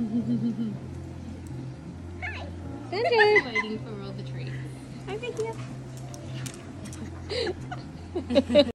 Hi. Ginger. Waiting for all the treats. Hi, Vicky.